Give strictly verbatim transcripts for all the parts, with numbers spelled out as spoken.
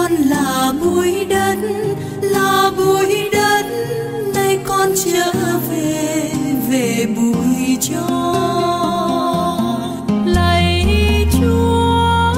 con là bụi đất, là bụi đất, nay con trở về, về bụi cho. Lạy Chúa,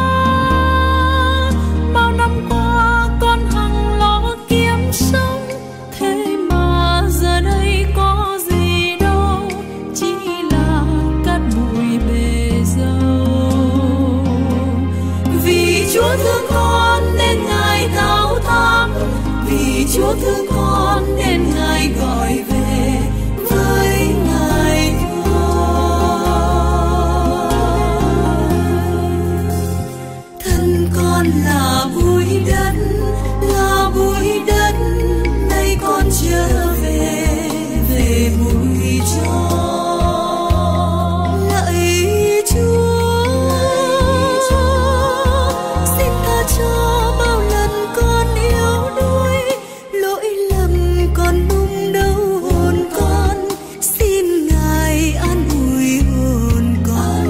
bao năm qua con hằng lo kiếm sống, thế mà giờ đây có gì đâu, chỉ là cát bụi bề dâu. Vì Chúa thương con nên Ngài thao thác, vì Chúa thương con nên Ngài gọi về với Ngài thôi. Thân con là bụi đất, là bụi đất, nay con trở về, về bụi cho. Lạy Chúa, xin tha cho bao lần con yếu đuối, lỗi lầm còn bung đâu hồn con, xin Ngài an ủi hồn con.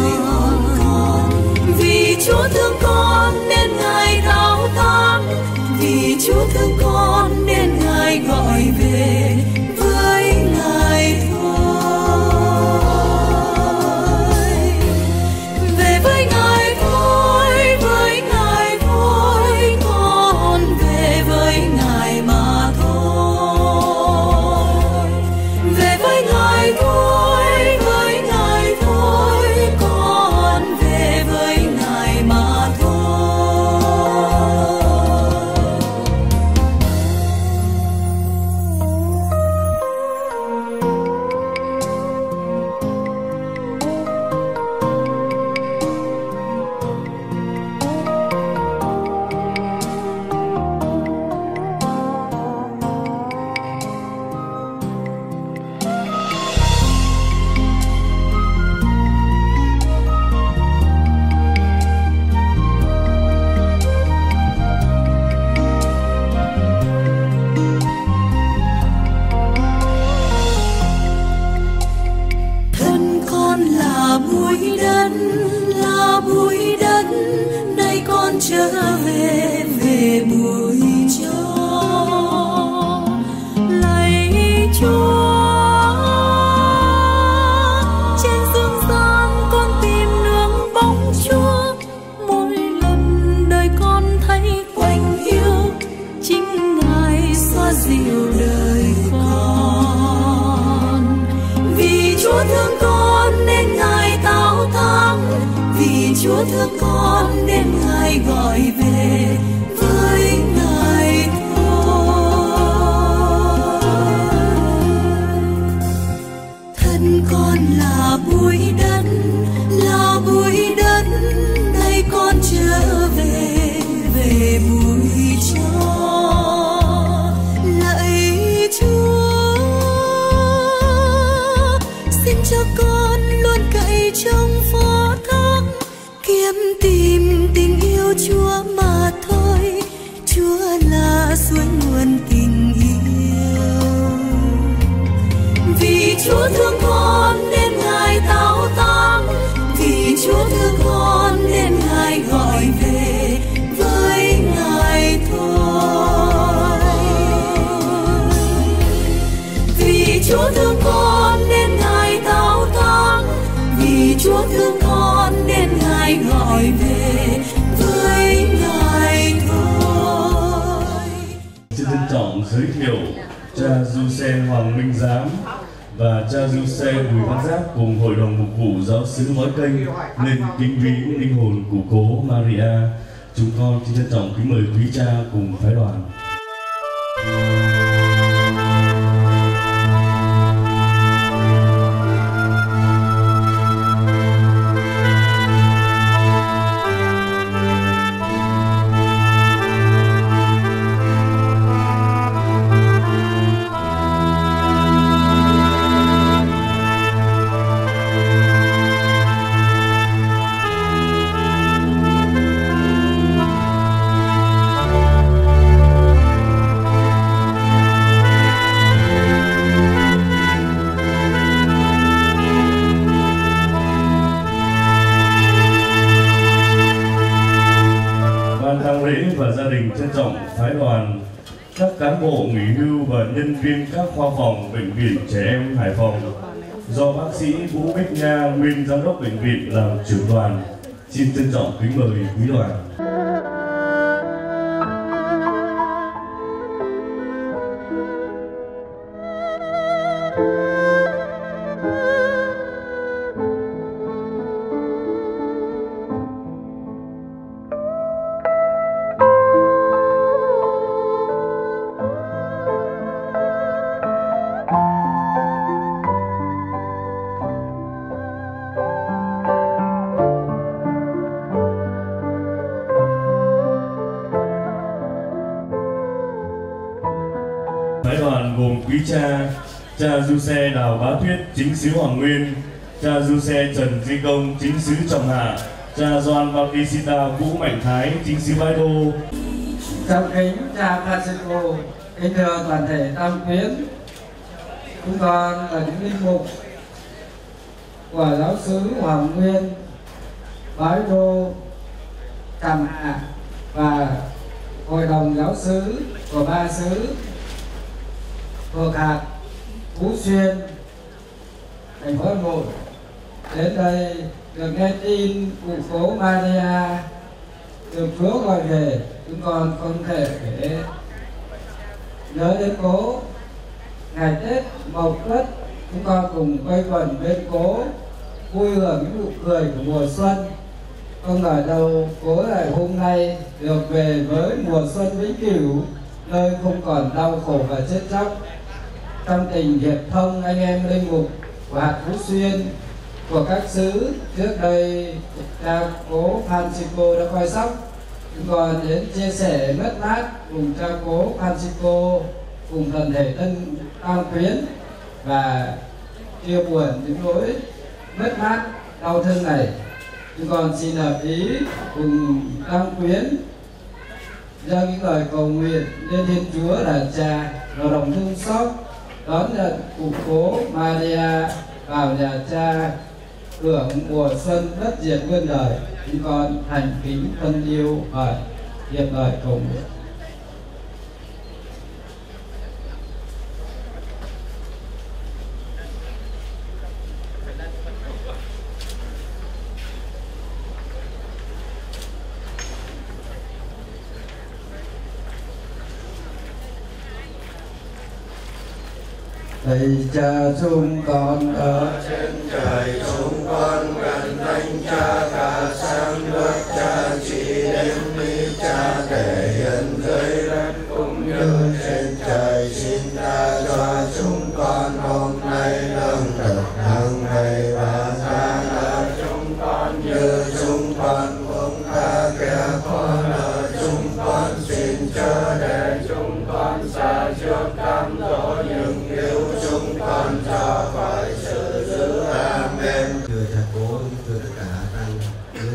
Vì Chúa thương con nên Ngài thao thác, vì Chúa thương con nên Ngài gọi về với Ngài thôi. Về với Ngài thôi, với Ngài thôi, con về với Ngài mà thôi. Về với Ngài thôi, với Ngài thôi, con về với Ngài mà thôi. Thân con là bụi đất, là bụi đất, nay con trở về, về bụi cho. Lạy Chúa, trên dương gian con tìm nương bóng Chúa, mỗi lần đời con thấy quạnh hiu, chính Ngài xoa dịu đời con. Vì Chúa thương con nên Ngài thao thác, vì Chúa thương con nên Ngài gọi về với Ngài thôi. Thân con là bụi đất, là bụi đất, nay con trở về, về bụi cho. Lạy Chúa, xin cho con luôn cậy trong phó thác, kiếm tìm tình yêu Chúa mà thôi. Chúa là suối nguồn tình yêu. Vì Chúa thương con nên Ngài thao thác, vì Chúa thương con nên Ngài gọi về với Ngài thôi. Vì Chúa thương con nên Ngài thao thác, vì Chúa thương con nên Ngài gọi về với Ngài thôi. Xin trân trọng giới thiệu cha Giuse Hoàng Minh Giám và cha Giuse Bùi Văn Giáp cùng hội đồng mục vụ giáo xứ Ngói Kênh lên kính viếng linh hồn của cố Maria. Chúng con xin trân trọng kính mời quý cha cùng phái đoàn. ban tang lễ và gia đình trân trọng phái đoàn các cán bộ nghỉ hưu và nhân viên các khoa phòng bệnh viện trẻ em Hải Phòng do bác sĩ Vũ Bích Nha, nguyên giám đốc bệnh viện làm trưởng đoàn. Xin trân trọng kính mời quý đoàn. Phái đoàn gồm quý cha, cha du xe Đào Bá Tuyết, chính sứ Hoàng Nguyên, cha du xe Trần Duy Công, chính sứ Trọng Hạ, cha Doan Bautista Vũ Mạnh Thái, chính sứ Bái Đô. Trọng kính cha Francisco, kính thưa toàn thể Tam Quyến, chúng con là những linh mục của giáo xứ Hoàng Nguyên, Bái Đô, Trọng Hạ và hội đồng giáo xứ của ba xứ thuộc hạt Phú Xuyên, thành phố Hà Nội đến đây được nghe tin cụ cố Maria được Chúa gọi về. Chúng con không thể để nhớ đến cố. Ngày Tết Mậu Tuất, chúng con cùng quây quần bên cố, vui hưởng những nụ cười của mùa xuân. Không ngờ đâu cố lại hôm nay được về với mùa xuân vĩnh cửu, nơi không còn đau khổ và chết chóc. Trong tình hiệp thông anh em linh mục của hạt Phú Xuyên, của các xứ trước đây cha cố Francisco đã coi sóc, chúng con đến chia sẻ mất mát cùng cha cố Francisco, cùng toàn thể tân Tam Quyến và chia buồn những nỗi mất mát đau thương này. Chúng con xin hợp ý cùng Tam Quyến dâng những lời cầu nguyện lên Thiên Chúa là Cha và lòng thương xót đón nhận cụ cố Maria vào nhà cha, hưởng mùa xuân bất diệt muôn đời. Chúng con thành kính thân yêu và hiệp lời cầu nguyện. Thầy cha chúng con ở trên trời, chúng con gần thánh cha cả sang nước cha chỉ đến mi cha thể hiện dưới đất cũng như trên trời. Xin tha cho chúng con hôm nay lương thực hàng ngày và tha nợ chúng con như chúng con cũng tha kẻ có nợ chúng con. Xin chớ để chúng con xa trước cám dỗ, nhưng cứu chúng con cho khỏi sự dữ. Amen. Thưa cha cố, thưa tất cả tăng quyến,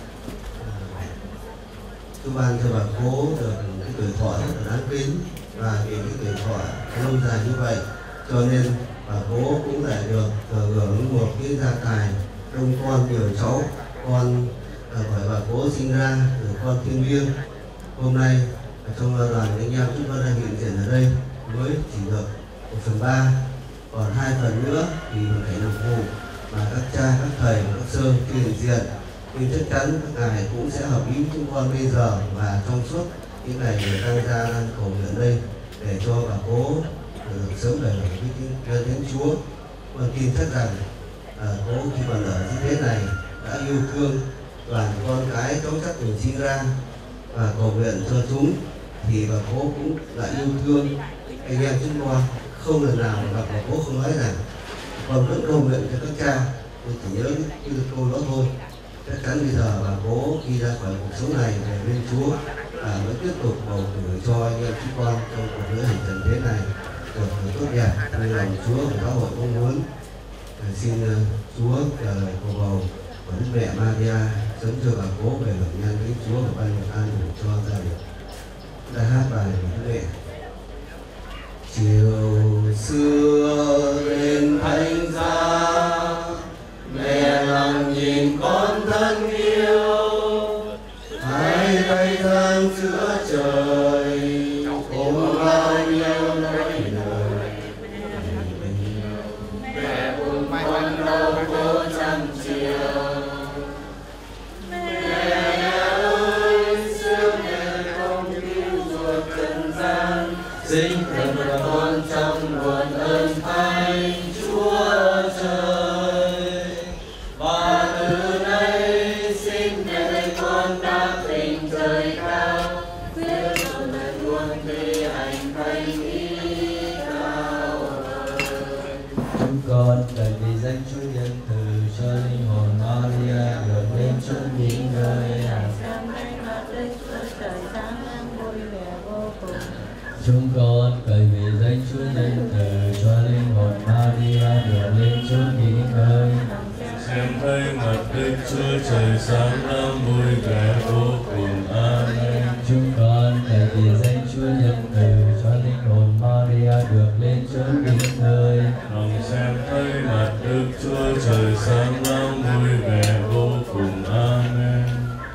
tôi ban cho bà cố được cái tuổi thọ rất là đáng kính, và vì cái tuổi thọ lâu dài như vậy cho nên bà cố cũng lại được thừa hưởng một cái gia tài đông con nhiều cháu. Con hỏi bà cố sinh ra từ con thiên liêng. Hôm nay trong đoàn anh em chúng con đang hiện diện ở đây mới chỉ được một phần ba, còn hai phần nữa thì mình phải phục vụ mà các cha, các thầy, các sơ chưa hiện diện. Nhưng chắc chắn các ngài cũng sẽ hợp ý chúng con bây giờ và trong suốt những ngày người tăng gia đang cầu nguyện đây để cho bà cố được sớm về với Thánh Chúa. Con tin chắc rằng à, cố khi còn ở thế thế này đã yêu thương đoàn con cái cháu chắc mình sinh ra và cầu nguyện cho chúng, thì bà cố cũng lại yêu thương anh em chúng con. Không lần nào mà bà cố không nói rằng con vẫn cầu nguyện cho các cha. Tôi chỉ nhớ cái câu đó thôi. Chắc chắn bây giờ bà cố khi ra khỏi cuộc sống này về bên Chúa và vẫn tiếp tục bầu cử cho anh em chúng con trong cuộc lữ hành trần thế này được tốt đẹp như lòng Chúa và giáo hội mong muốn. Xin Chúa trả lời cầu bầu của Đức Mẹ Maria sớm cho bà cố về hưởng nhân với Chúa và ban được an ủi cho gia đình. Ta hát bài của Đức Mẹ. Chiều xưa lên thánh giá, mẹ lặng nhìn con thân yêu, hai cây thang giữa trời cùng bao nhiêu nỗi đời. Mẹ buồn quanh đâu cô trăm chiều. Mẹ ơi xưa mẹ không cứu ruột trần gian, sinh thần con trong nguồn ơn thay Chúa trời. Và từ nay xin mẹ con đáp tình trời cao, biết ơn mẹ luôn thi hành thánh ý cao ơi. Chúng con cậy vì danh Chúa nhân từ cho linh hồn Maria được lên chốn nghỉ ngơi. Chúng con cậy vì danh Chúa nhân từ cho linh hồn Maria được lên chốn nghỉ ngơi. Xem thấy mặt Đức Chúa Trời sáng lắm vui vẻ vô cùng. Amen. Chúng con cậy vì danh Chúa nhân từ cho linh hồn Maria được lên chốn nghỉ ngơi. Lòng xem thấy mặt Đức Chúa Trời sáng lắm vui vẻ vô cùng. Amen.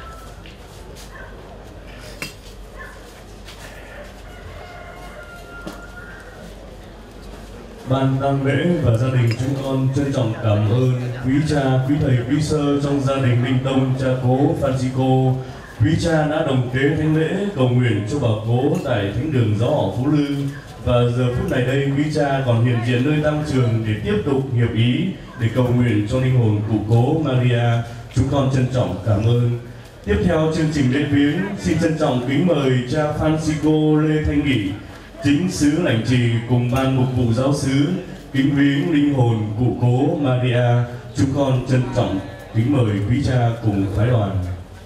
Ban tang lễ và gia đình chúng con trân trọng cảm ơn quý cha, quý thầy, quý sơ trong gia đình Linh Tông, cha cố Francisco. Quý cha đã đồng tế thánh lễ cầu nguyện cho bà cố tại thánh đường Giáo họ Phú Lư. Và giờ phút này đây quý cha còn hiện diện nơi tăng trường để tiếp tục hiệp ý để cầu nguyện cho linh hồn cụ cố Maria. Chúng con trân trọng cảm ơn. Tiếp theo chương trình lễ viếng, xin trân trọng kính mời cha Francisco Lê Thanh Nghị, chính sứ lãnh trì cùng ban mục vụ giáo xứ kính viếng linh hồn cụ cố Maria. Chúng con trân trọng kính mời quý cha cùng phái đoàn.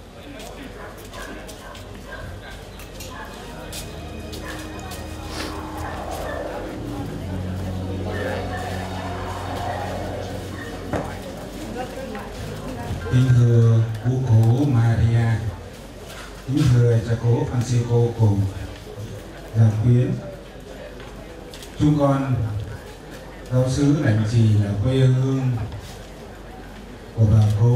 Kính thưa cụ cố Maria, kính thưa cha cố Francisco cùng gia quyến, chúng con giáo xứ lãnh trì là quê hương của bà cố,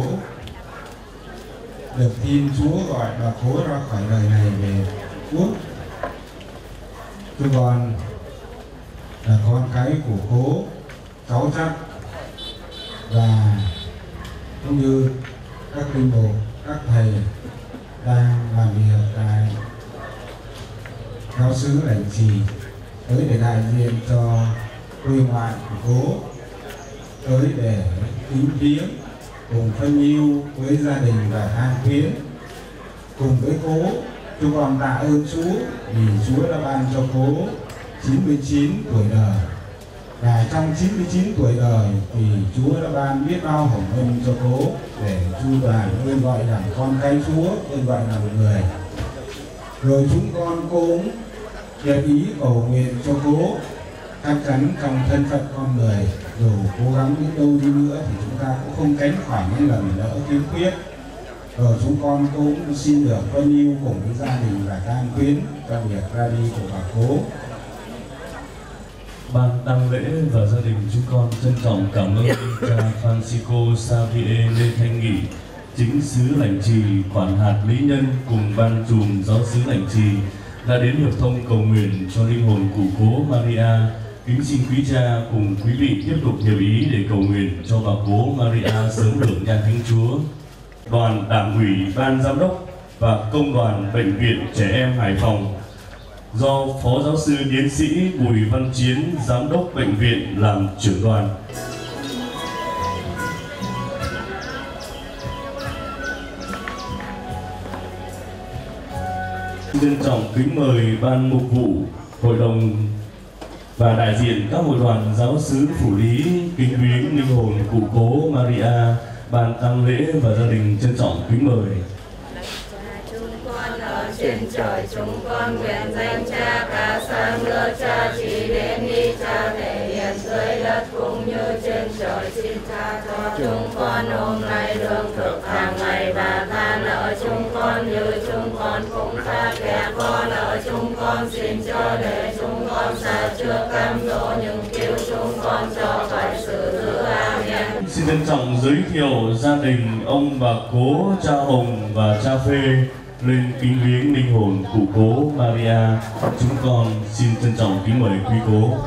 được tin Chúa gọi bà cố ra khỏi đời này về Quốc. Chúng con là con cái của cố, cháu chắc, và cũng như các linh mục, các thầy đang làm việc tại giáo xứ lãnh trì tới để đại diện cho quê ngoại của cố, tới để kính viếng cùng phân yêu với gia đình và tang quyến. Cùng với cố, chúng con tạ ơn Chúa vì Chúa đã ban cho cố chín mươi chín tuổi đời, và trong chín mươi chín tuổi đời thì Chúa đã ban biết bao hồng ân cho cố để chu toàn ơn gọi làm con cái Chúa, ơn gọi làm người. Rồi chúng con cũng hiệp ý cầu nguyện cho cố, chắc chắn trong thân phận con người dù cố gắng đến đâu đi nữa thì chúng ta cũng không tránh khỏi những lần lỡ khiếm khuyết. Rồi chúng con cũng xin được phân yêu cùng với gia đình và tang quyến trong việc ra đi của bà cố. Ban tang lễ và gia đình chúng con trân trọng cảm ơn cha Francisco Xavier Lê Thanh Nghị, chính sứ lãnh trì quản hạt lý nhân cùng ban trùm giáo xứ lãnh trì đã đến hiệp thông cầu nguyện cho linh hồn cụ cố Maria. Kính xin quý cha cùng quý vị tiếp tục hiệp ý để cầu nguyện cho bà cố Maria sớm được nhà thánh Chúa. Đoàn Đảng ủy, Ban Giám đốc và Công đoàn Bệnh viện Trẻ Em Hải Phòng do Phó Giáo sư Tiến sĩ Bùi Văn Chiến, Giám đốc Bệnh viện làm trưởng đoàn. Trân trọng kính mời Ban Mục vụ, Hội đồng và đại diện các hội đoàn giáo xứ Phủ Lý kính viếng linh hồn cụ cố Maria. Ban tang lễ và gia đình trân trọng kính mời. Chúng con ở trên trời, chúng con nguyện danh Cha cả sáng lơ Cha chỉ đến đi Cha thể hiện dưới đất cũng như trên trời. Xin Cha cho chúng con hôm nay lương thực hàng ngày, và tha nợ chúng con như chúng con cũng tha kẻ có nợ chúng con. Xin cho để chúng con xa trước cam dỗ, nhưng cứu chúng con cho khỏi sự dữ. Amen. Xin trân trọng giới thiệu gia đình ông bà cố, cha Hồng và cha Phê lên kính viếng linh hồn cụ cố Maria. Chúng con xin trân trọng kính mời quý cố.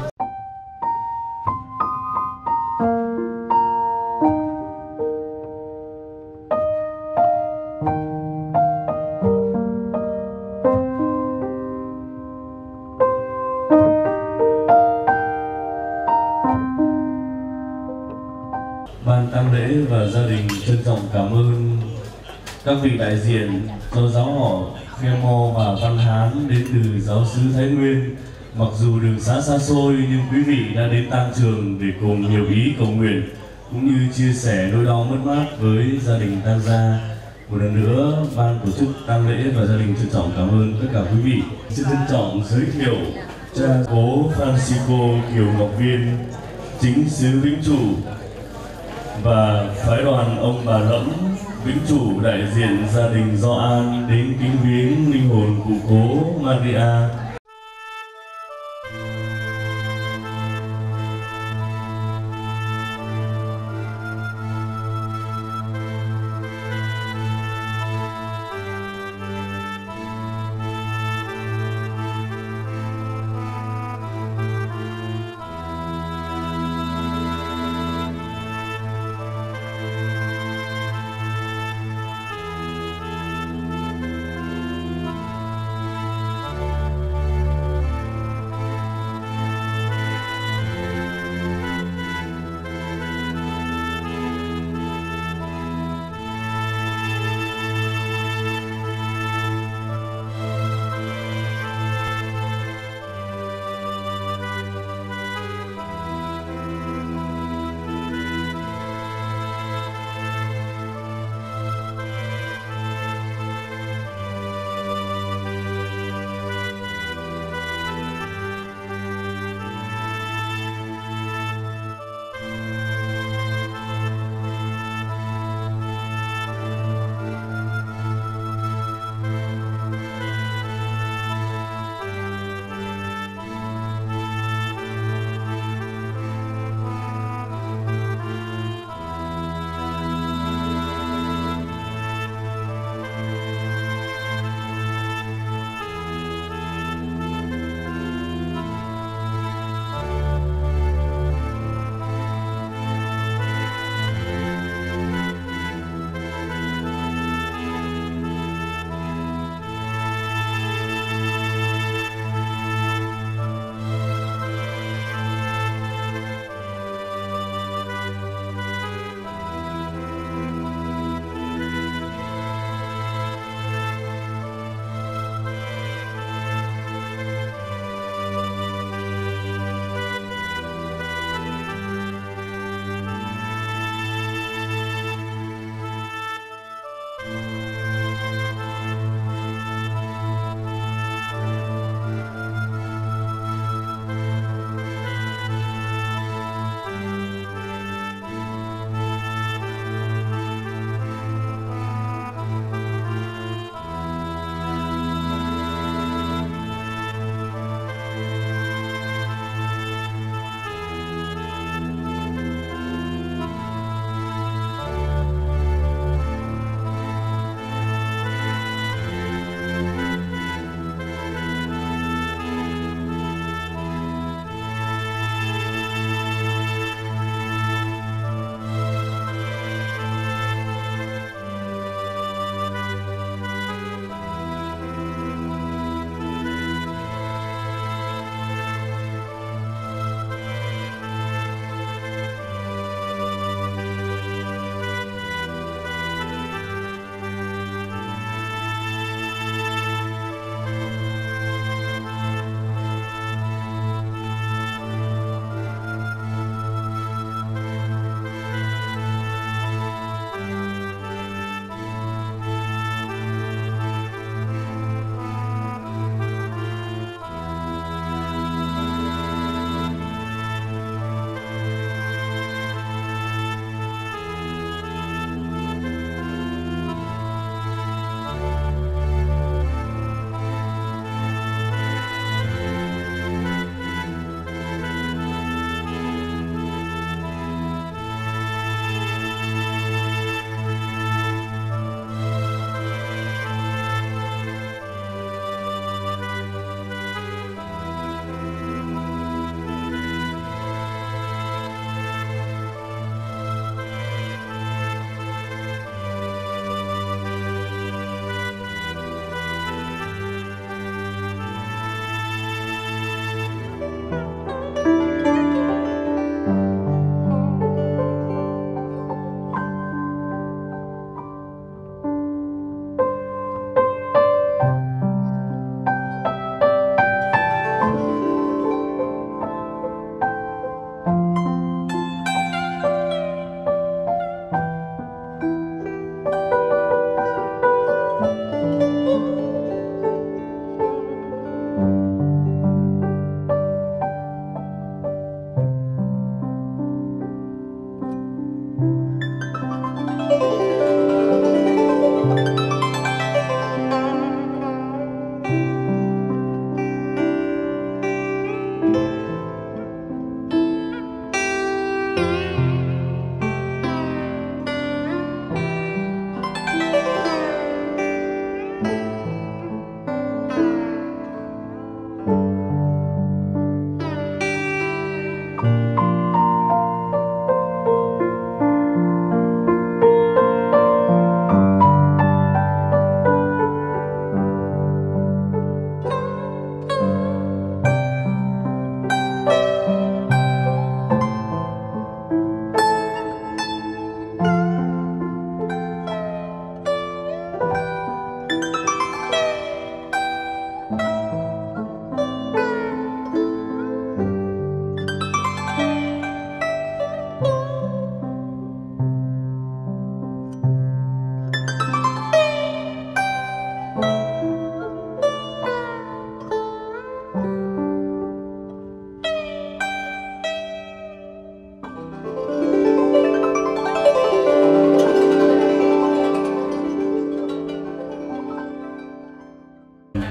Ban tang lễ và gia đình trân trọng cảm ơn các vị đại diện do giáo họ Khe Mo và Văn Hán đến từ giáo xứ Thái Nguyên. Mặc dù đường xá xa xôi nhưng quý vị đã đến tang trường để cùng nhiều ý cầu nguyện cũng như chia sẻ nỗi đau mất mát với gia đình tang gia. Một lần nữa, ban tổ chức tang lễ và gia đình trân trọng cảm ơn tất cả quý vị. Xin trân trọng giới thiệu cha cố Francisco Kiều Ngọc Viên, chính xứ Vĩnh Trụ, và phái đoàn ông bà Lẫm Vĩnh Trụ đại diện gia đình Do An đến kính viếng linh hồn cụ cố Maria.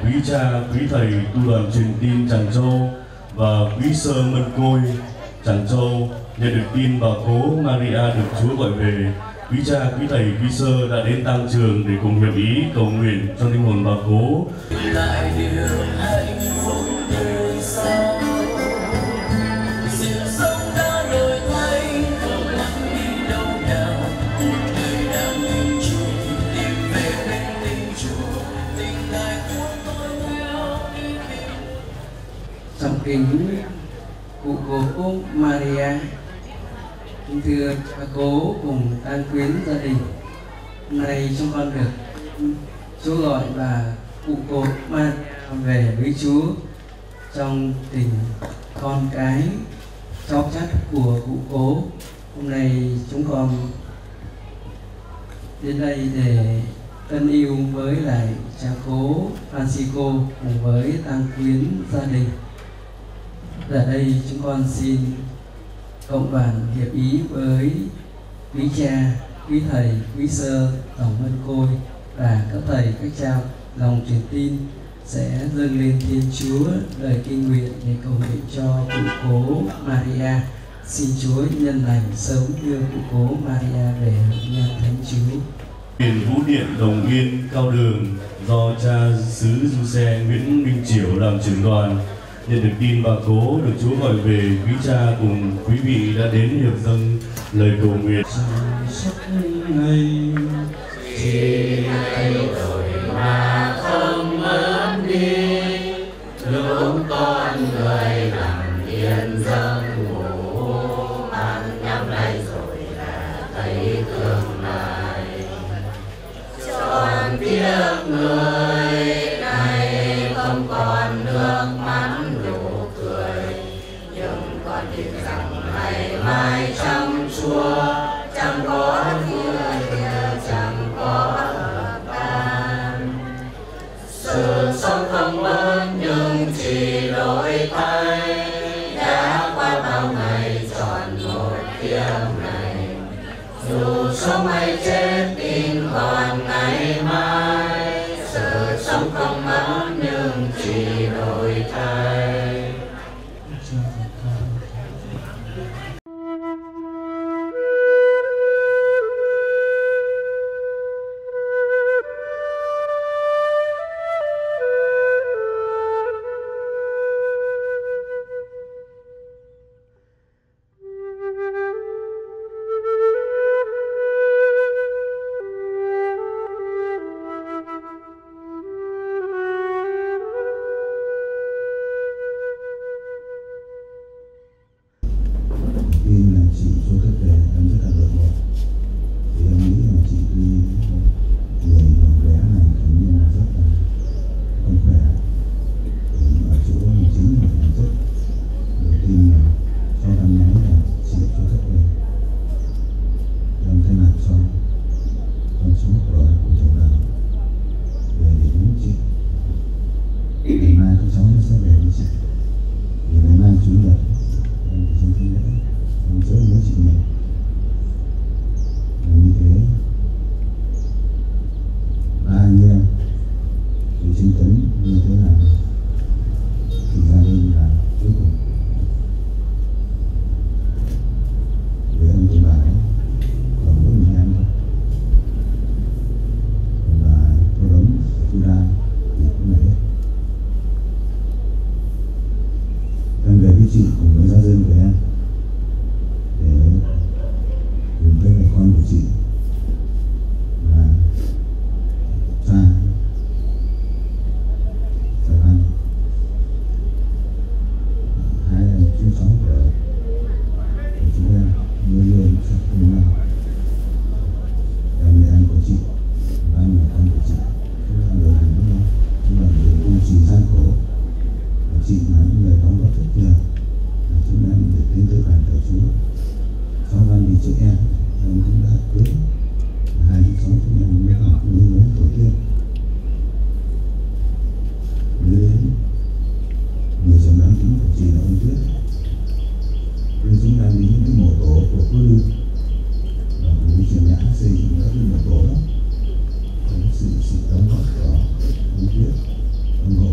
quý cha, quý thầy tu đoàn truyền tin Tràng Châu và quý sơ Mân Côi Tràng Châu nhận được tin bà cố Maria được Chúa gọi về. Quý cha, quý thầy, quý sơ đã đến tang trường để cùng hiệp ý cầu nguyện cho linh hồn bà cố. Lại điều hạnh phúc đời sau, sự sống đã đổi thay, không lặng đi đâu nào. Đời đang tìm Chúa, tìm về bên tình Chúa, tình Ngài của tôi theo đi tìm. Trong kính cụ cố Maria, kính thưa bà cố cùng tang quyến gia đình, hôm nay chúng con được Chúa gọi bà cụ cố Maria về với Chúa trong tình con cái cháu chắt của cụ cố. Hôm nay chúng con đến đây để tân yêu với lại cha cố Francisco cùng với tang quyến gia đình. Ở đây chúng con xin cộng đoàn hiệp ý với quý cha, quý thầy, quý sơ, tổng Mân Côi và các thầy, các cha lòng truyền tin sẽ dâng lên Thiên Chúa lời kinh nguyện để cầu nguyện cho cụ cố Maria. Xin Chúa nhân lành sớm đưa cụ cố Maria về hưởng nhan Thánh Chúa. Đền Vũ Điện Đồng Yên Cao Đường do cha xứ Du Xe Nguyễn Minh Chiểu làm trưởng đoàn. Nhận được tin bà cố được Chúa gọi về, quý cha cùng quý vị đã đến hiệp dâng lời cầu nguyện. Chỉ thay đổi mà không mất đi, lúc con người nằm yên giấc ngủ, ăn nhắm lại rồi là thấy tương lai. Tròn tiếc người này không còn nước mắt nụ cười, nhưng con tin rằng ngày mai trong Chúa chẳng có thiên chẳng có hợp tan. Sự sống không mất nhưng chỉ đổi thay, đã qua bao ngày tròn một kiếp này. Dù sống hay chết tin còn ngày mai, sự sống không mất nhưng chỉ đổi thay. sự sự đóng góp của ông Tuyết, ông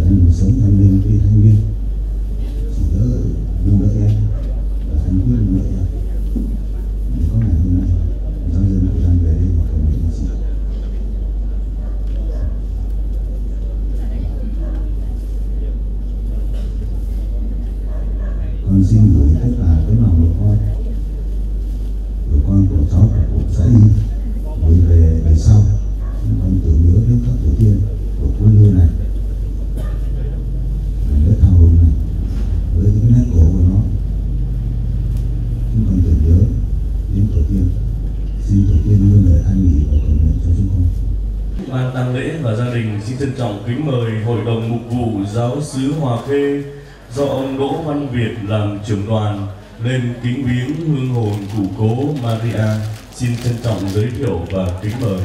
thành một sống thành lên cái thanh niên chỉ đỡ nâng đỡ em và anh quyết nâng đỡ em để có ngày hôm nay giáo dân của đang về đây và cầu nguyện cho chị. Con xin gửi tất cả tấm lòng của con, của con của cháu của cụ sẽ đi gửi về về sau. Con tưởng nhớ đến các tổ tiên của quê hương này, mảnh đất hào hùng này với những nét cổ của nó. Chúng con tưởng nhớ đến tổ tiên, xin tổ tiên luôn lời an nghỉ và cầu nguyện cho chúng con. Ban tang lễ và gia đình xin trân trọng kính mời Hội đồng Mục vụ Giáo xứ Hòa Khê do ông Đỗ Văn Việt làm trưởng đoàn lên kính viếng hương hồn cụ cố Maria. Xin trân trọng giới thiệu và kính mời.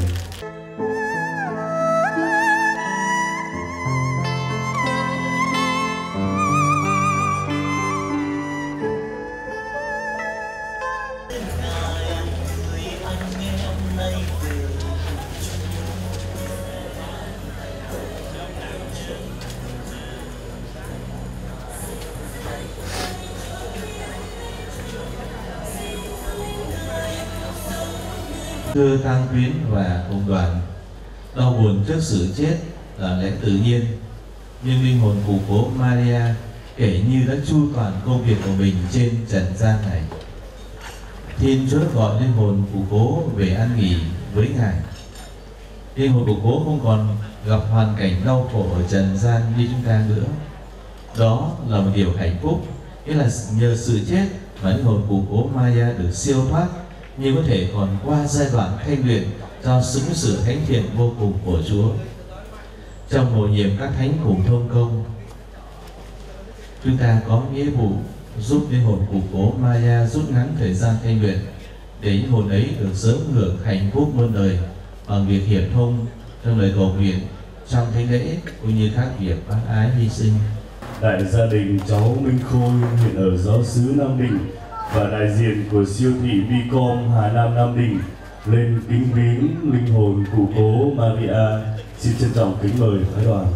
Thưa tang quyến và công đoàn, đau buồn trước sự chết là lẽ tự nhiên, nhưng linh hồn cụ cố Maria kể như đã chu toàn công việc của mình trên trần gian này. Thiên Chúa gọi linh hồn cụ cố về an nghỉ với Ngài. Linh hồn cụ cố không còn gặp hoàn cảnh đau khổ ở trần gian như chúng ta nữa. Đó là một điều hạnh phúc, nghĩa là nhờ sự chết mà linh hồn cụ cố Maria được siêu thoát, nhưng có thể còn qua giai đoạn thanh luyện do xứng sự thánh thiện vô cùng của Chúa. Trong mầu nhiệm các thánh cùng thông công, chúng ta có nghĩa vụ giúp linh hồn cụ cố Maria rút ngắn thời gian thanh luyện để linh hồn ấy được sớm hưởng hạnh phúc muôn đời bằng việc hiệp thông trong lời cầu nguyện trong thánh lễ cũng như các việc bác ái hy sinh. Đại gia đình cháu Minh Khôi hiện ở giáo xứ Nam Định và đại diện của siêu thị Vicom Hà Nam Nam Định lên kính viếng linh hồn cụ cố Maria. Xin trân trọng kính mời phái đoàn.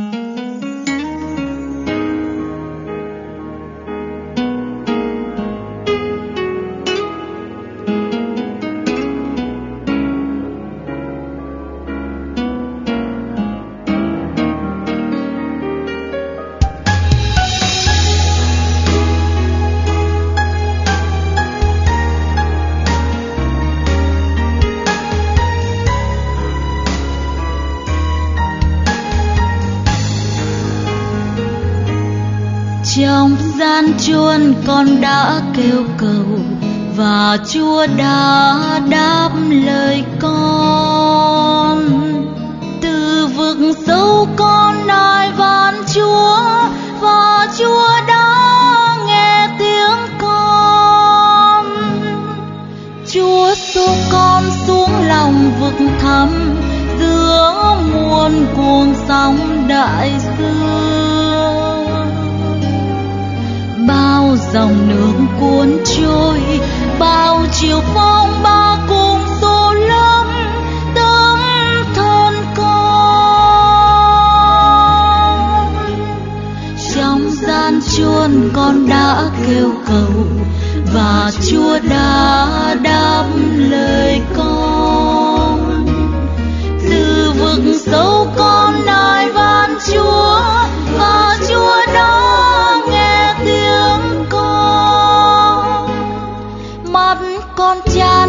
Trong gian chuôn con đã kêu cầu và Chúa đã đáp lời con. Từ vực sâu con nài van Chúa và Chúa đã nghe tiếng con. Chúa xô con xuống lòng vực thẳm giữa muôn cuồng sóng đại dương. Bao dòng nước cuốn trôi, bao chiều phong ba cùng xô lấp tấm thân con. Trong gian chuôn con đã kêu cầu và Chúa đã đáp lời con. Từ vực sâu con nài van Chúa và Chúa đã tiếng con. Mắt con cha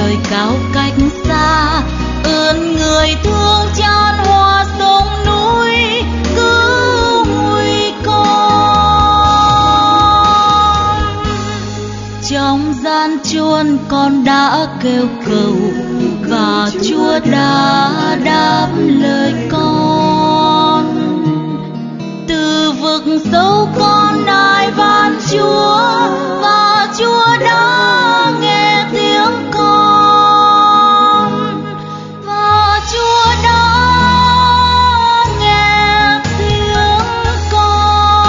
trời cao cách xa, ơn người thương chan hòa sông núi cứu nguy con. Trong gian chuôn con đã kêu cầu và Chúa đã đáp lời con. Từ vực sâu con nài van Chúa và Chúa đã nghe tiếng con, và Chúa đã nghe tiếng con.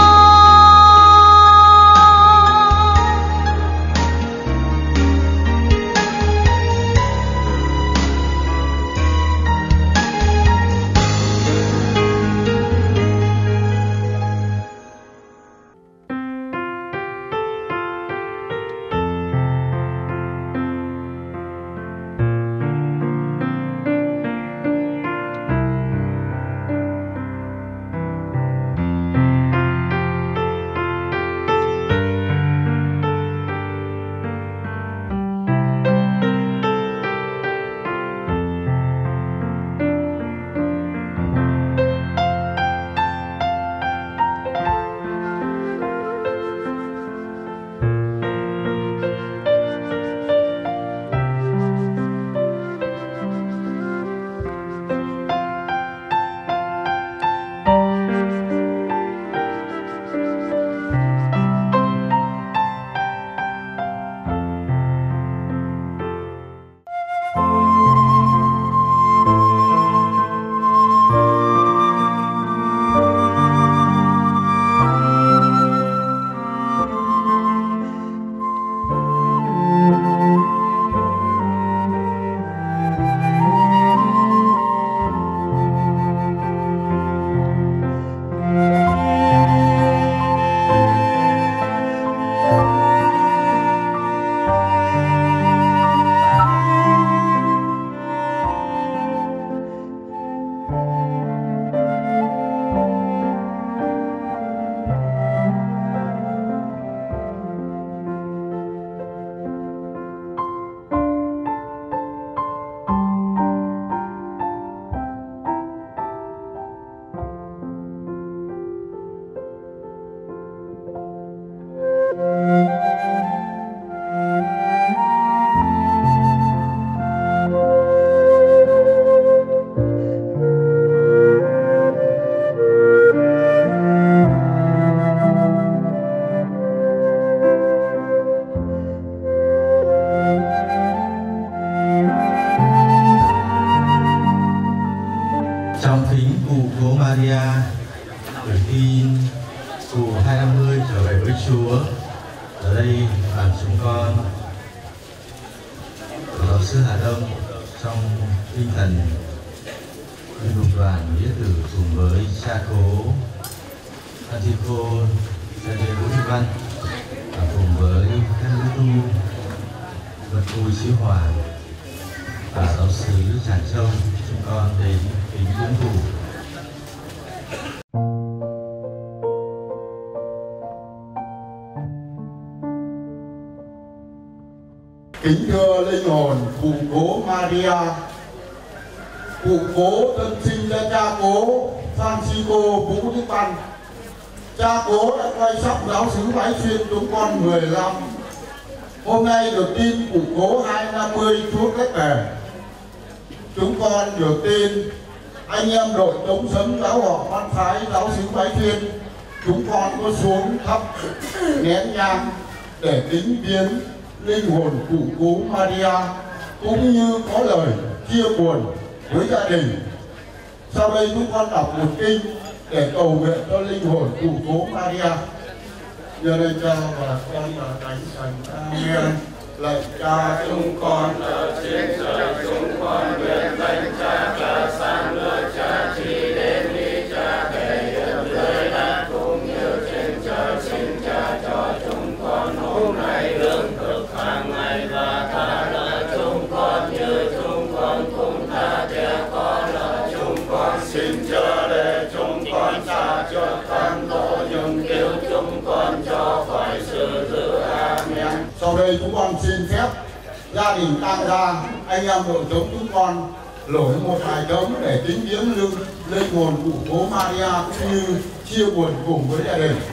Trong kính cụ cố Maria gửi tin cụ hai năm mươi trở về với Chúa. Ở đây là chúng con giáo sư Hà Đông trong tinh thần linh mục đoàn nghĩa tử cùng với cha cố Francisco Xavier Vũ Thị Văn và cùng với các nữ tu Vật Bùi Sứ Hòa và giáo sứ Tràng Châu, chúng con đến kính viếng cụ. Kính thưa linh hồn cụ cố Maria, cụ cố thân sinh ra cha cố Francisco Vũ Thị Văn. Cha cố đã quay sóc giáo xứ Bái Xuyên chúng con mười lăm. Hôm nay được tin cụ cố hai năm mươi Chúa kết về. Chúng con được tin anh em đội chống sấm giáo họ Văn Phái giáo xứ Bái Xuyên chúng con có xuống thắp nén nhang để kính viếng linh hồn cụ cố Maria, cũng như có lời chia buồn với gia đình. Sau đây chúng con đọc một kinh để cầu nguyện cho linh hồn cụ cố Maria. Giờ đây cha và con và thánh thần amen. Lạy cha chúng con ở trên trời, chúng con nguyện danh cha cả sang nước cha chỉ đến đi cha thể hiện dưới đất cũng như trên trời. Xin cha cho chúng con hôm nay lương thực hàng ngày và tha lỗi chúng con như chúng con cũng tha kẻ có lỗi chúng con. Xin chớ để chúng con xa cho tham đổ, nhưng cứu chúng con cho khỏi sự dữ. Amen. Sau đây chúng con xin phép gia đình tang gia, anh em đội chống chúng con lỗi một bài trống để kính viếng lưng lên hồn cụ cố Maria cũng như chia buồn cùng với gia đình.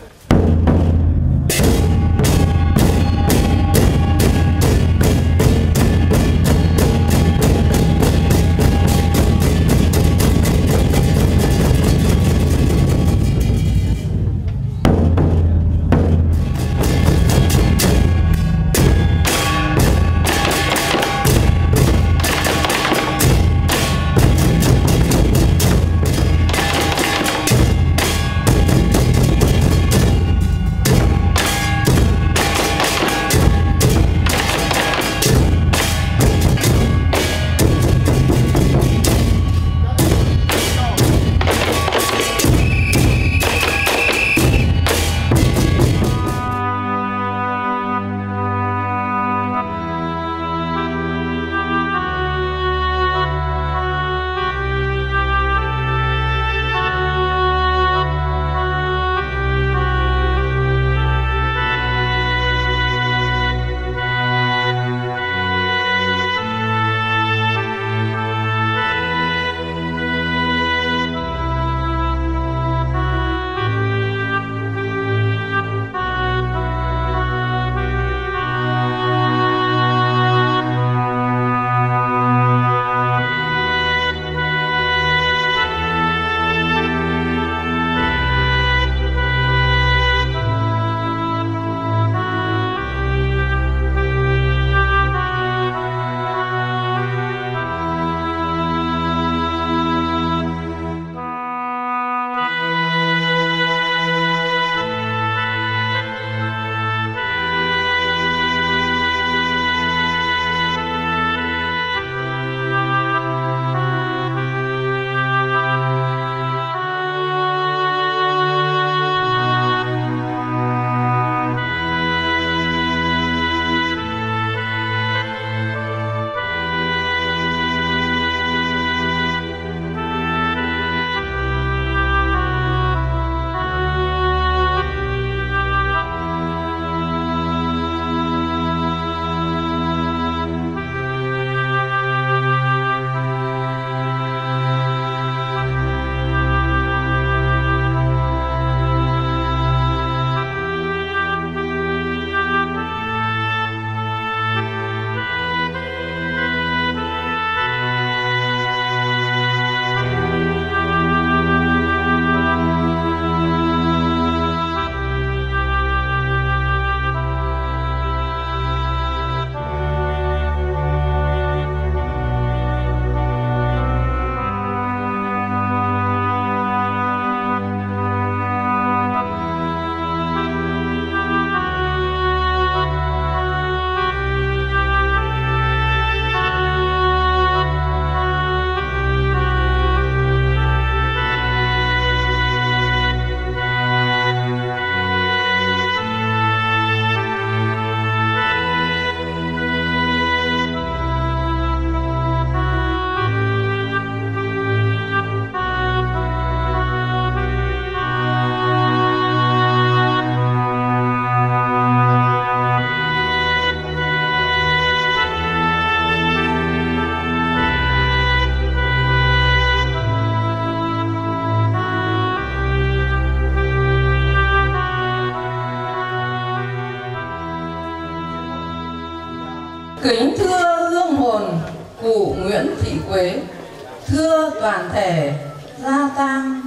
Kính thưa hương hồn cụ Nguyễn Thị Quế, thưa toàn thể gia tang,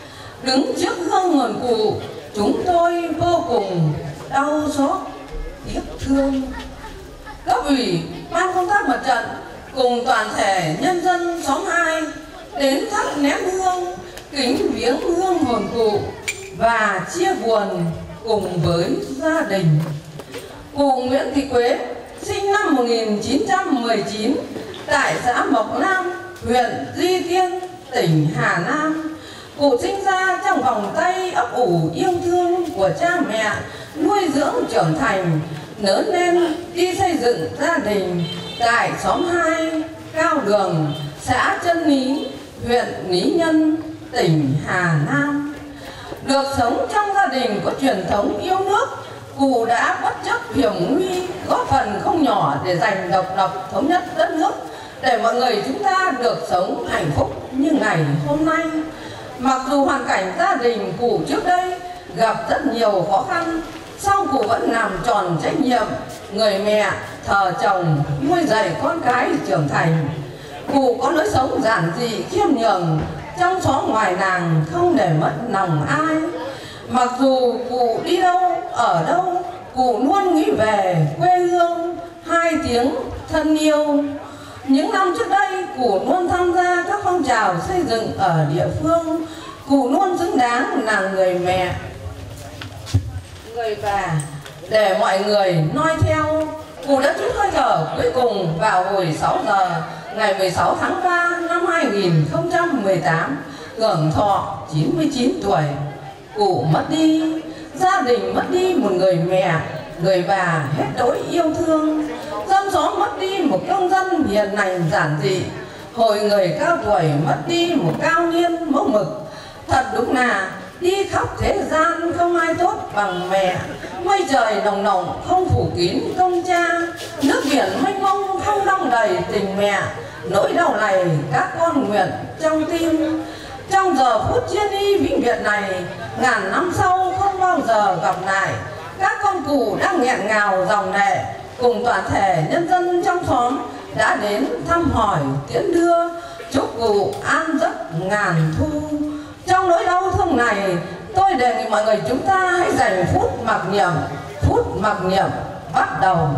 đứng trước hương hồn cụ, chúng tôi vô cùng đau xót, tiếc thương. Cấp ủy, ban công tác mặt trận cùng toàn thể nhân dân xóm hai đến thắp nén hương, kính viếng hương hồn cụ và chia buồn cùng với gia đình. Cụ Nguyễn Thị Quế sinh năm một nghìn chín trăm mười chín tại xã Mộc Nam, huyện Duy Tiên, tỉnh Hà Nam. Cụ sinh ra trong vòng tay ấp ủ yêu thương của cha mẹ, nuôi dưỡng trưởng thành, lớn lên đi xây dựng gia đình tại xóm hai Cao Đường, xã Chân Lý, huyện Lý Nhân, tỉnh Hà Nam. Được sống trong gia đình có truyền thống yêu nước cụ đã bất chấp hiểm nguy, góp phần không nhỏ để giành độc lập thống nhất đất nước, để mọi người chúng ta được sống hạnh phúc như ngày hôm nay. Mặc dù hoàn cảnh gia đình cụ trước đây gặp rất nhiều khó khăn, song cụ vẫn làm tròn trách nhiệm người mẹ thờ chồng, nuôi dạy con cái trưởng thành. Cụ có lối sống giản dị khiêm nhường, trong xóm ngoài làng không để mất lòng ai. Mặc dù cụ đi đâu ở đâu, cụ luôn nghĩ về quê hương, hai tiếng thân yêu. Những năm trước đây, cụ luôn tham gia các phong trào xây dựng ở địa phương. Cụ luôn xứng đáng là người mẹ, người bà để mọi người noi theo. Cụ đã trút hơi thở cuối cùng vào hồi sáu giờ ngày mười sáu tháng ba năm hai nghìn không trăm mười tám, hưởng thọ chín mươi chín tuổi. Cụ mất đi, gia đình mất đi một người mẹ, người bà hết đỗi yêu thương. Dân xóm mất đi một công dân hiền lành giản dị. Hội người cao tuổi mất đi một cao niên mẫu mực. Thật đúng là đi khắp thế gian không ai tốt bằng mẹ. Mây trời nồng nồng không phủ kín công cha, nước biển mênh mông không đong đầy tình mẹ. Nỗi đau này các con nguyện trong tim. Trong giờ phút chia ly vĩnh biệt này, ngàn năm sau không bao giờ gặp lại, các con cụ đang nghẹn ngào dòng lệ cùng toàn thể nhân dân trong xóm đã đến thăm hỏi tiễn đưa, chúc cụ an giấc ngàn thu. Trong nỗi đau thương này, tôi đề nghị mọi người chúng ta hãy dành phút mặc niệm. Phút mặc niệm bắt đầu.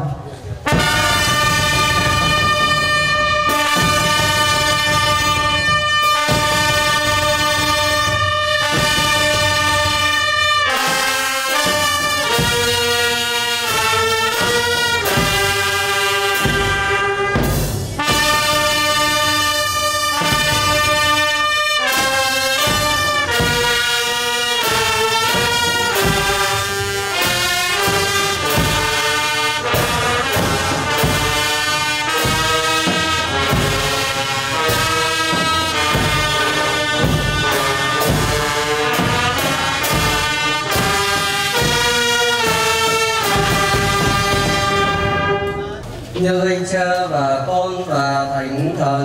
Như anh cha và con và thánh thần,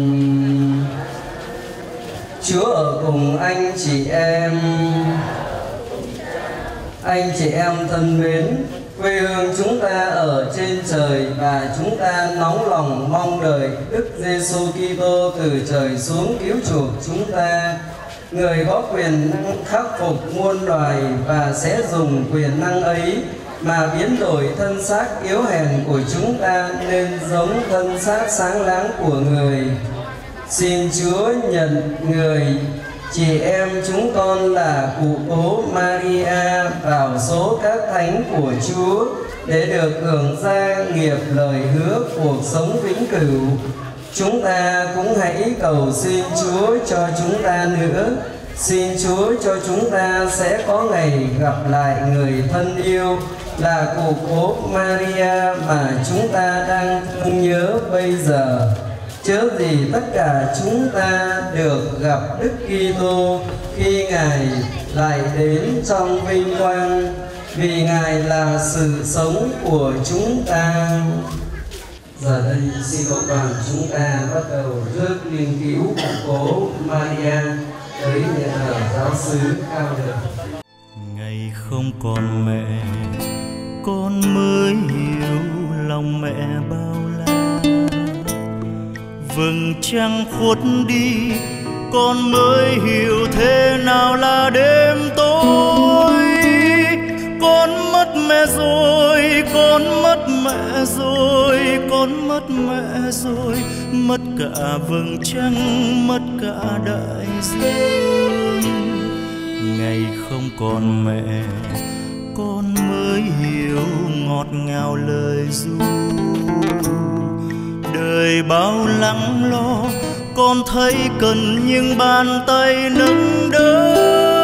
Chúa ở cùng anh chị em. Anh chị em thân mến, quê hương chúng ta ở trên trời và chúng ta nóng lòng mong đợi Đức Giêsu Kitô từ trời xuống cứu chuộc chúng ta. Người có quyền khắc phục muôn loài và sẽ dùng quyền năng ấy mà biến đổi thân xác yếu hèn của chúng ta nên giống thân xác sáng láng của người. Xin Chúa nhận người chị em chúng con là cụ cố Maria vào số các thánh của Chúa để được hưởng gia nghiệp lời hứa cuộc sống vĩnh cửu. Chúng ta cũng hãy cầu xin Chúa cho chúng ta nữa. Xin Chúa cho chúng ta sẽ có ngày gặp lại người thân yêu là cụ cố Maria mà chúng ta đang thương nhớ bây giờ. Chớ gì tất cả chúng ta được gặp Đức Kitô khi Ngài lại đến trong vinh quang, vì Ngài là sự sống của chúng ta. Giờ đây xin cộng đoàn chúng ta bắt đầu rước nghiên cứu cụ cố Maria tới nhà thờ giáo xứ Cao Đường. Ngày không còn mẹ, con mới hiểu lòng mẹ bao la. Vầng trăng khuất đi, con mới hiểu thế nào là đêm tối. Con mất mẹ rồi, con mất mẹ rồi, con mất mẹ rồi, mất cả vầng trăng, mất cả đại dương. Ngày không còn mẹ, con mới hiểu ngọt ngào lời ru. Đời bao lắng lo, con thấy cần những bàn tay nâng đỡ.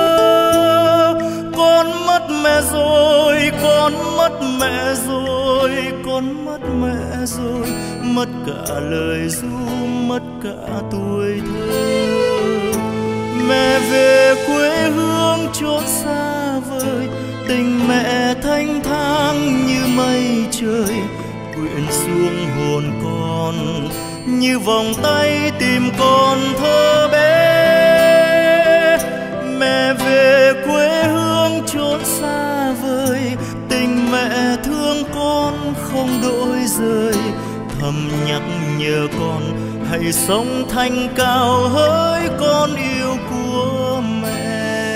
Con mất mẹ rồi, con mất mẹ rồi, con mất mẹ rồi, mất cả lời ru, mất cả tuổi thơ. Mẹ về quê hương chốn xa vời, tình mẹ thanh thang như mây trời quyện xuống hồn con, như vòng tay tìm con thơ bé. Mẹ về quê hương chốn xa vời, tình mẹ thương con không đổi rời, thầm nhắc nhở con hãy sống thanh cao hỡi con yêu của mẹ.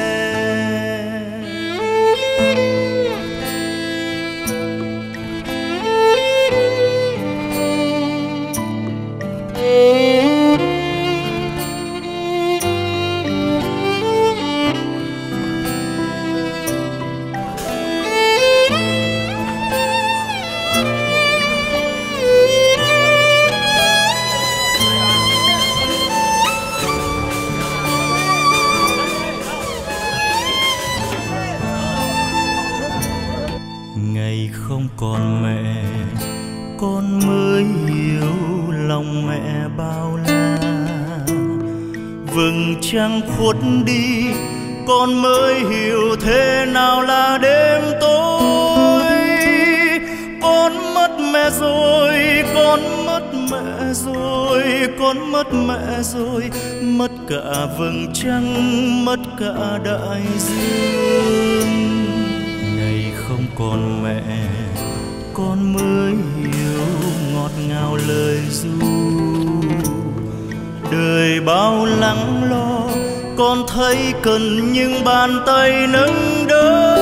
Ngày không còn mẹ, con mới hiểu lòng mẹ bao la. Vầng trăng khuất đi, con mới hiểu thế nào là đêm tối. Con mất mẹ rồi, con mất mẹ rồi, con mất mẹ rồi, mất cả vầng trăng, mất cả đại dương. Ngày không còn mẹ, con mới hiểu ngọt ngào lời ru. Đời bao lắng lo, con thấy cần những bàn tay nâng đỡ.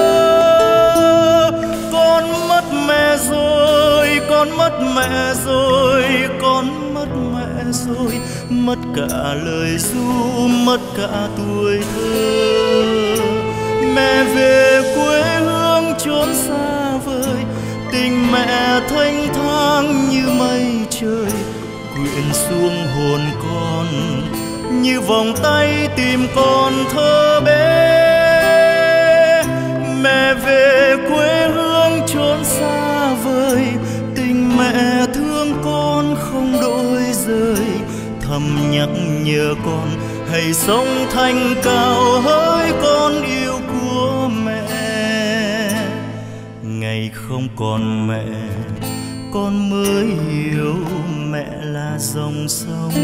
Con mất mẹ rồi, con mất mẹ rồi, con mất mẹ rồi, mất cả lời ru, mất cả tuổi thơ. Mẹ về quê hương chốn xa vời, tình mẹ thanh thang như mây trời quyện xuống hồn con, như vòng tay tìm con thơ bé. Mẹ về quê hương chốn xa vời, tình mẹ thương con không đổi rời, thầm nhắc nhở con hãy sống thanh cao hỡi con yêu của mẹ. Ngày không còn mẹ, con mới hiểu mẹ là dòng sông,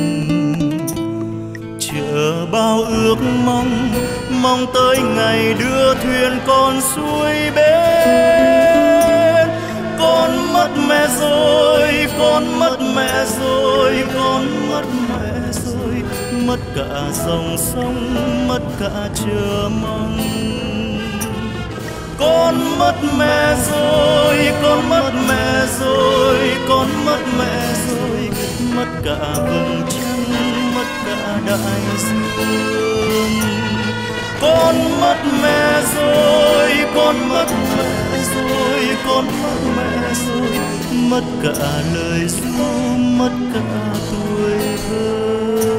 chờ bao ước mong, mong tới ngày đưa thuyền con xuôi bên. Con mất mẹ rồi, con mất mẹ rồi, con mất mẹ rồi, mất cả dòng sông, mất cả chờ mong. Con mất mẹ rồi, con mất mẹ rồi, con mất mẹ rồi, mất cả vầng trăng, mất cả đại dương. Con mất mẹ rồi, con mất mẹ rồi, con mất mẹ rồi, mất cả lời ru, mất cả tuổi thơ.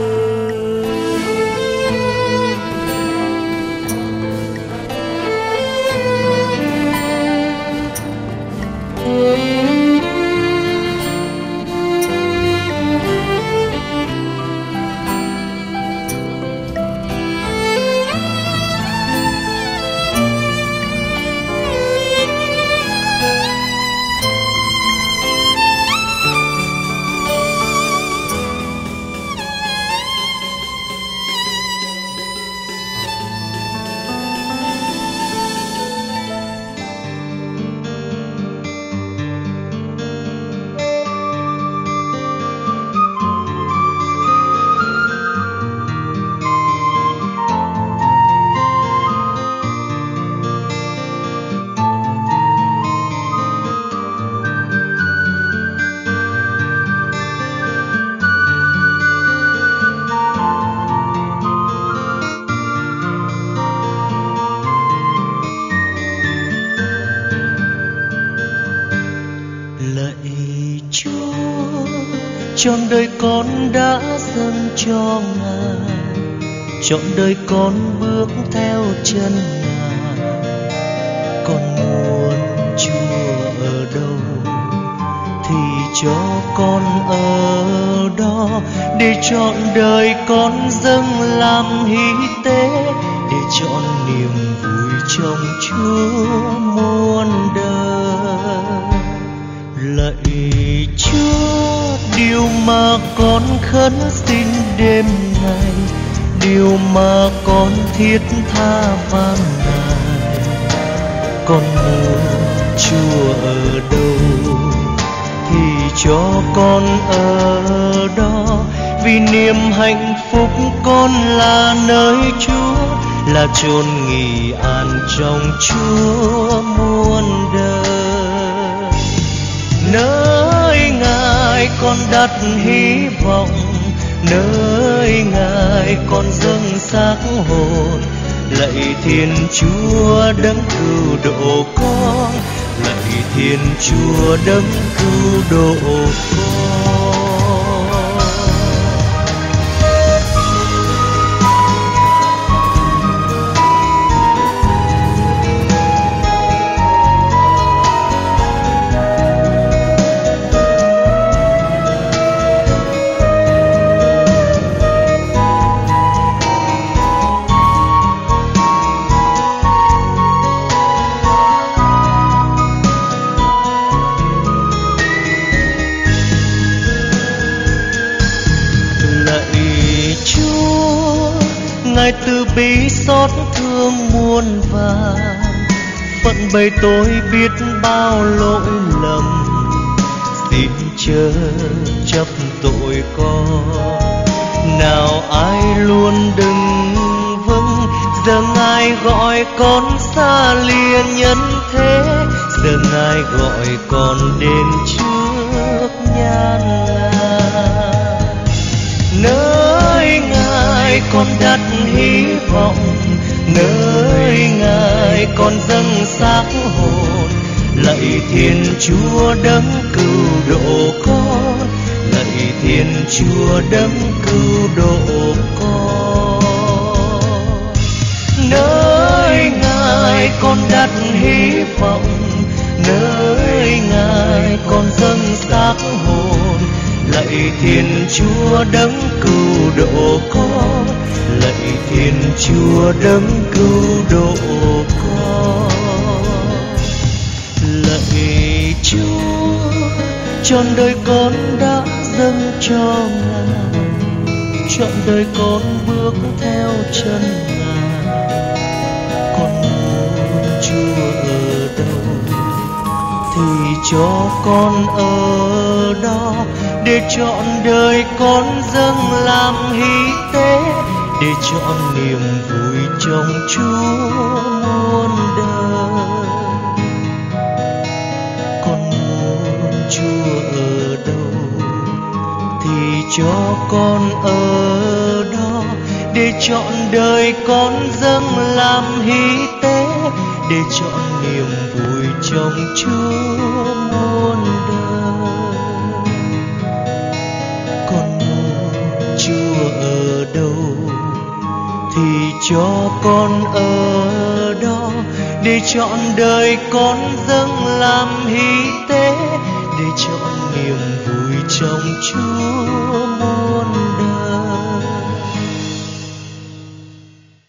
Trọn đời con đã dâng cho Ngài, trọn đời con bước theo chân Ngài. Con muốn Chúa ở đâu thì cho con ở đó, để trọn đời con dâng làm hy tế, để trọn niềm vui trong Chúa muôn đời. Lạy Chúa, điều mà con khấn xin đêm ngày, điều mà con thiết tha van nài. Con muốn Chúa ở đâu thì cho con ở đó, vì niềm hạnh phúc con là nơi Chúa, là chốn nghỉ an trong Chúa muôn đời. Nơi Ngài con đặt hy vọng, nơi Ngài con dâng xác hồn. Lạy Thiên Chúa đấng cứu độ con, lạy Thiên Chúa đấng cứu độ con. Ngài từ bi xót thương muôn vàn, phận bầy tôi biết bao lỗi lầm, xin chớ chấp tội con. Nào ai luôn đứng vững, giờ Ngài gọi con xa lìa nhân thế, giờ Ngài gọi con đến trước nhan Ngài. Nơi Ngài con đặt hy vọng, nơi Ngài con dâng xác hồn. Lạy Thiên Chúa đấng cứu độ con, lạy Thiên Chúa đấng cứu độ con. Nơi Ngài con đặt hy vọng, nơi Ngài con dâng xác hồn. Lạy Thiên Chúa đấng cứu độ con, lạy Thiên Chúa đấng cứu độ con. Lạy Chúa, trọn đời con đã dâng cho Ngài, trọn đời con bước theo chân Ngài. Con muốn Chúa ở đâu thì cho con ở đó, để trọn đời con dâng làm hy tế, để trọn niềm vui trong Chúa muôn đời. Con muốn Chúa ở đâu thì cho con ở đó, để trọn đời con dâng làm hy tế, để trọn niềm vui trong Chúa muôn đời. Con muốn Chúa ở đâu thì cho con ở đó, để trọn đời con dâng làm hy tế, để trọn niềm vui trong Chúa muôn đời.